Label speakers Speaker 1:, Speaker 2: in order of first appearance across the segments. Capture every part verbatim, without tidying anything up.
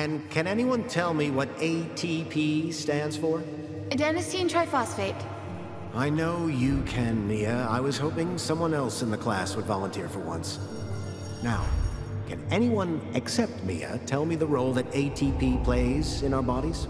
Speaker 1: And can anyone tell me what A T P stands for?
Speaker 2: Adenosine triphosphate.
Speaker 1: I know you can, Mia. I was hoping someone else in the class would volunteer for once. Now, can anyone except Mia tell me the role that A T P plays in our bodies?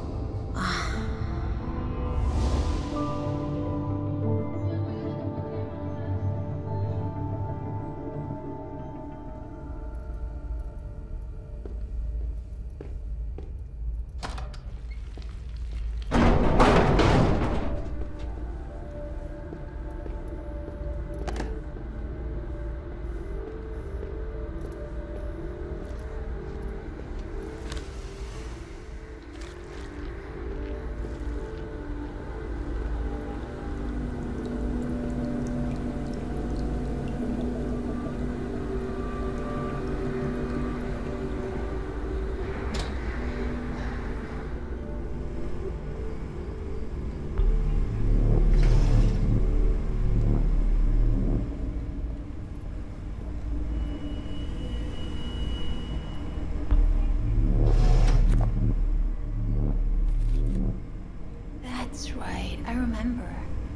Speaker 2: That's right, I remember.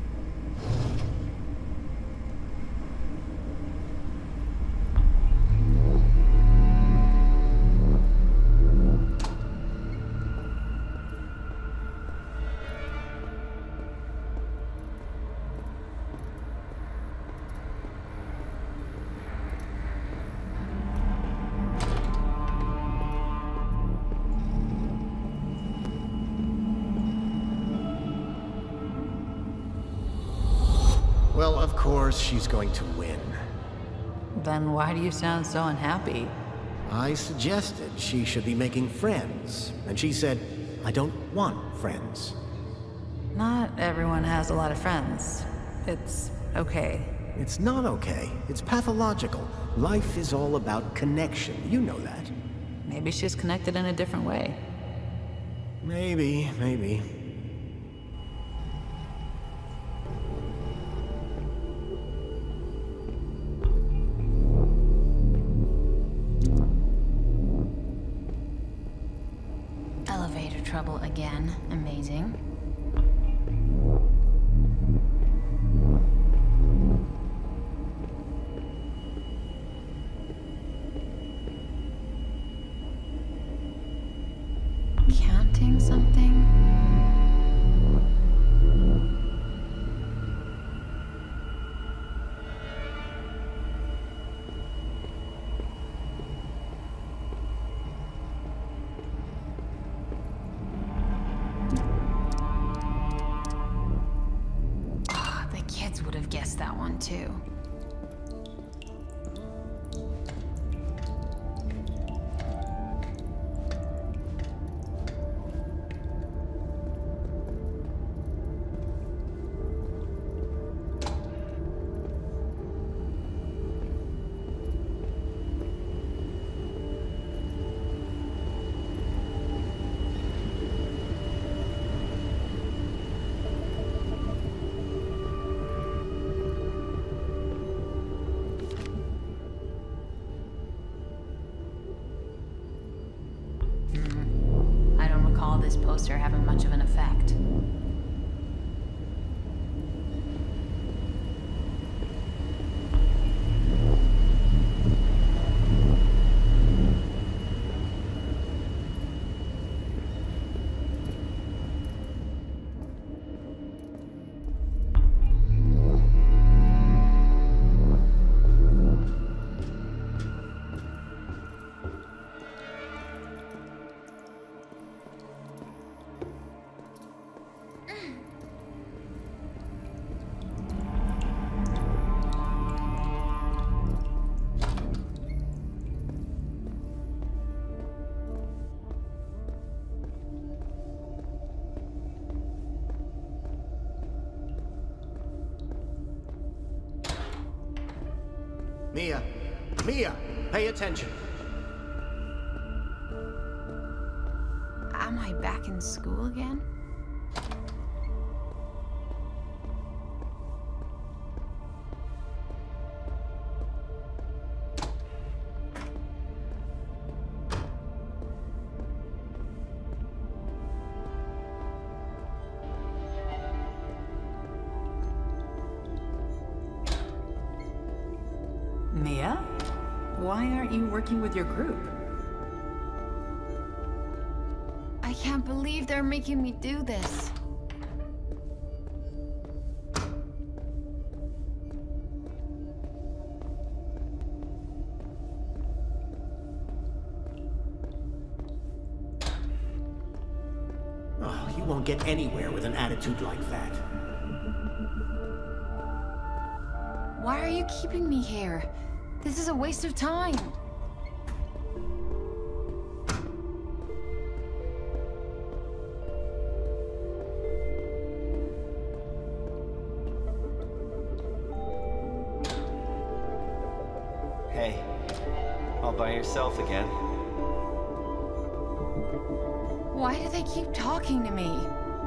Speaker 1: Well, of course she's going to win.
Speaker 3: Then why do you sound so unhappy?
Speaker 1: I suggested she should be making friends, and she said, I don't want friends.
Speaker 3: Not everyone has a lot of friends. It's okay.
Speaker 1: It's not okay. It's pathological. Life is all about connection. You know that.
Speaker 3: Maybe she's connected in a different way.
Speaker 1: Maybe, maybe.
Speaker 2: Elevator trouble again. Amazing. Counting something? Would have guessed that one too. This poster having much of an effect.
Speaker 1: Mia, Mia, pay attention.
Speaker 2: Am I back in school again?
Speaker 3: why aren't you working with your group?
Speaker 2: I can't believe they're making me do this.
Speaker 1: Oh, you won't get anywhere with an attitude like that.
Speaker 2: Why are you keeping me here? This is a waste of time.
Speaker 4: Hey, all by yourself again?
Speaker 2: Why do they keep talking to me?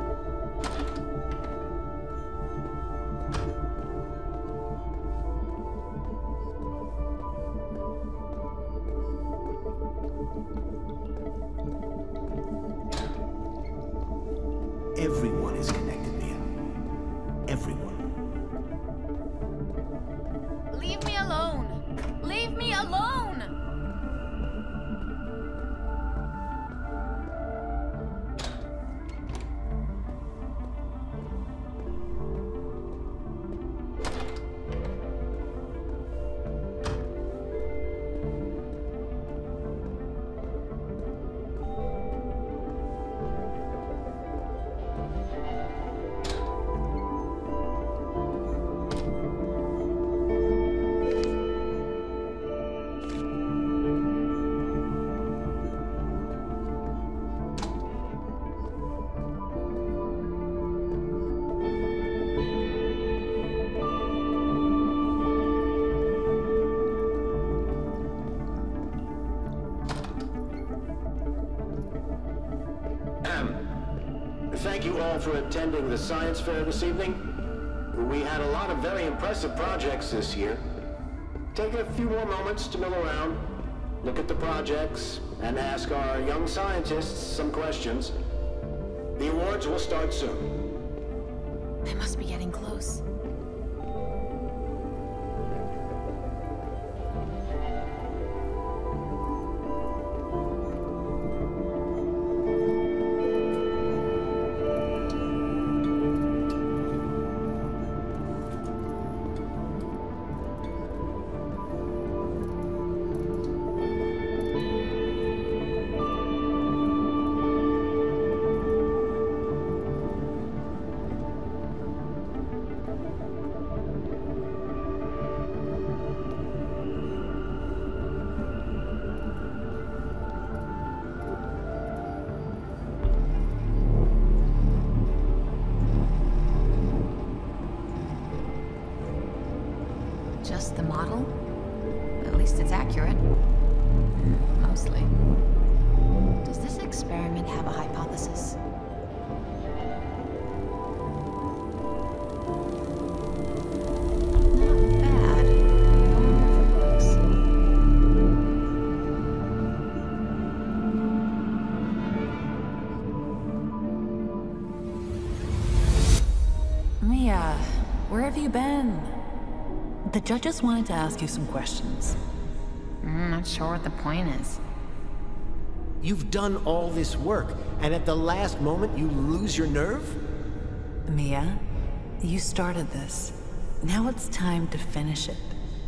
Speaker 1: Everyone is connected, Mia. Everyone.
Speaker 2: Leave me alone! Leave me alone!
Speaker 1: Thank you all for attending the science fair this evening. We had a lot of very impressive projects this year. Take a few more moments to mill around, look at the projects, and ask our young scientists some questions. The awards will start soon.
Speaker 2: I must be getting close. Just the model? At least it's accurate. Mostly. Does this experiment have a hypothesis? Not bad. I wonder if it works.
Speaker 3: Mia, where have you been? The judges wanted to ask you some questions.
Speaker 2: I'm not sure what the point is.
Speaker 1: You've done all this work, and at the last moment you lose your nerve?
Speaker 3: Mia, you started this. Now it's time to finish it.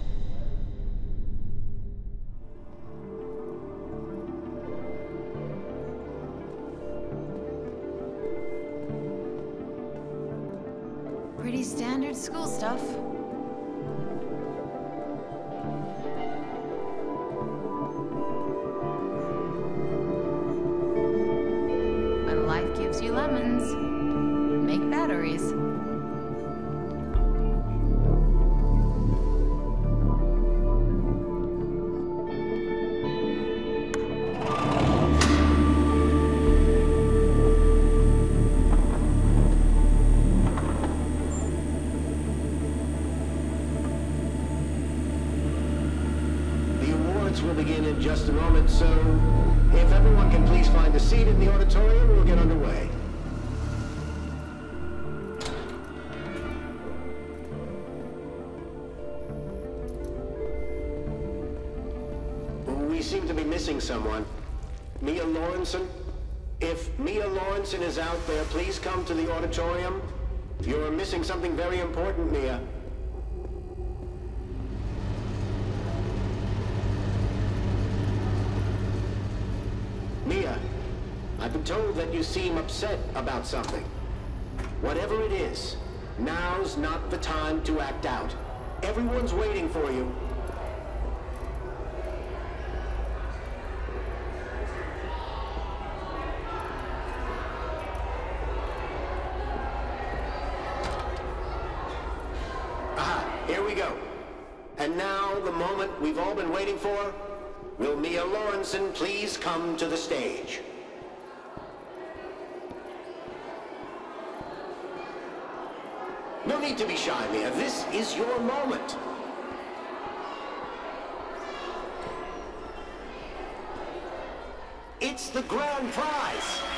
Speaker 2: Pretty standard school stuff. When life gives you lemons, make batteries.
Speaker 1: Will begin in just a moment, so if everyone can please find a seat in the auditorium, we'll get underway. to be missing someone. Mia Lawrenson? If Mia Lawrenson is out there, please come to the auditorium. You're missing something very important, Mia. Mia, I've been told that you seem upset about something. Whatever it is, now's not the time to act out. Everyone's waiting for you. Here we go. And now, the moment we've all been waiting for. Will Mia Lawrenson please come to the stage? No need to be shy, Mia. This is your moment. It's the grand prize.